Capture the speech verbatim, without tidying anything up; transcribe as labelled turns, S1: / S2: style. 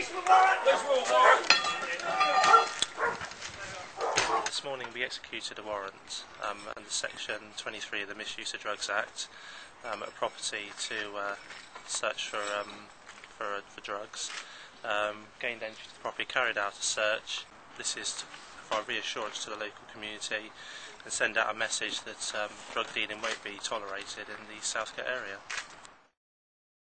S1: This morning we executed a warrant um, under Section twenty-three of the Misuse of Drugs Act um, at a property to uh, search for um, for, uh, for drugs. Um, gained entry to the property, carried out a search. This is to provide reassurance to the local community and send out a message that um, drug dealing won't be tolerated in the Southcote area.